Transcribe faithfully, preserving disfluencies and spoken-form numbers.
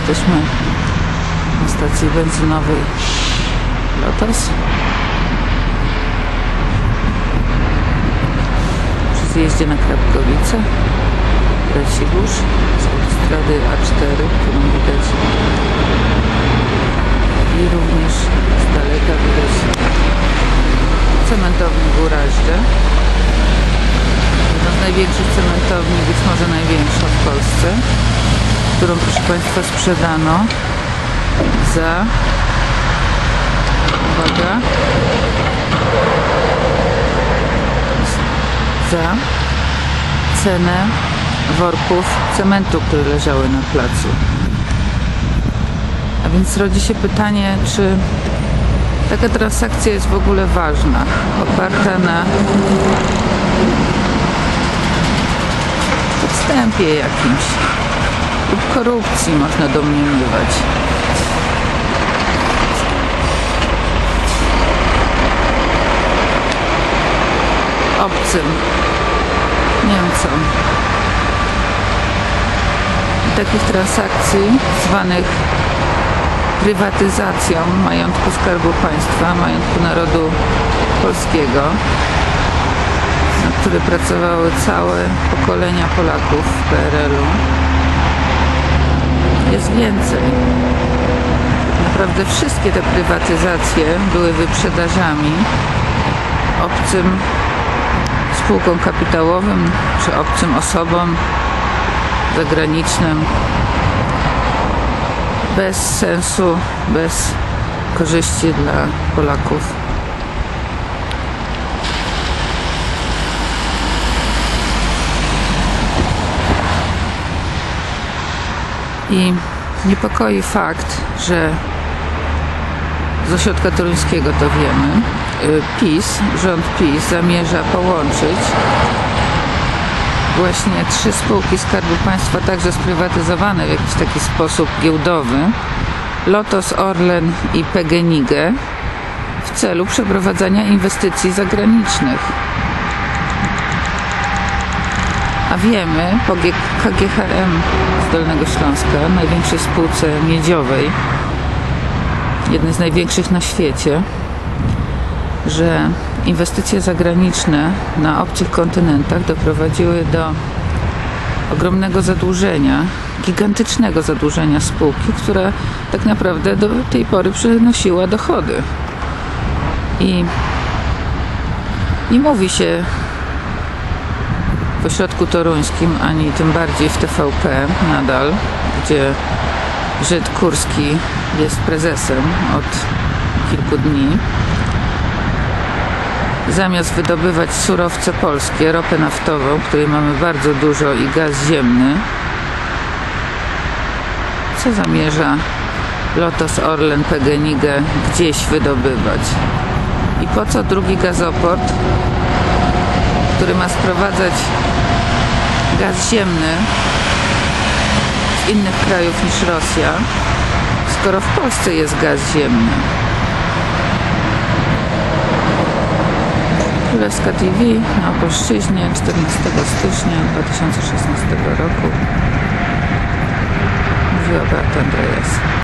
Jesteśmy na stacji benzynowej Lotos. Przy zjeździe na Krapkowice, Racibórz, z autostrady A cztery, którą widać, i również z daleka widać cementownię w Uraździe. Jedna z największych cementowni, być może największa w Polsce, którą, proszę Państwa, sprzedano za, uwaga, za cenę worków cementu, które leżały na placu. A więc rodzi się pytanie, czy taka transakcja jest w ogóle ważna, oparta na podstępie jakimś lub korupcji, można domniemywać. Obcym Niemcom. I takich transakcji zwanych prywatyzacją majątku Skarbu Państwa, majątku narodu polskiego, na który pracowały całe pokolenia Polaków w P R L u, jest więcej. Naprawdę wszystkie te prywatyzacje były wyprzedażami obcym spółkom kapitałowym czy obcym osobom zagranicznym, bez sensu, bez korzyści dla Polaków. I niepokoi fakt, że z ośrodka toruńskiego to wiemy, PiS, rząd PiS zamierza połączyć właśnie trzy spółki Skarbu Państwa, także sprywatyzowane w jakiś taki sposób giełdowy, Lotos, Orlen i P G N I G, w celu przeprowadzania inwestycji zagranicznych. A wiemy po K G H M z Dolnego Śląska, największej spółce miedziowej, jednej z największych na świecie, że inwestycje zagraniczne na obcych kontynentach doprowadziły do ogromnego zadłużenia, gigantycznego zadłużenia spółki, która tak naprawdę do tej pory przynosiła dochody. I nie mówi się w ośrodku toruńskim, ani tym bardziej w T V P nadal, gdzie Żyd Kurski jest prezesem od kilku dni, zamiast wydobywać surowce polskie, ropę naftową, której mamy bardzo dużo, i gaz ziemny, co zamierza Lotos, Orlen, P G N I G gdzieś wydobywać? I po co drugi gazoport, który ma sprowadzać gaz ziemny z innych krajów niż Rosja, skoro w Polsce jest gaz ziemny? Królewska T V na Opolszczyźnie, czternastego stycznia dwa tysiące szesnastego roku. Mówiła Beata Andreas.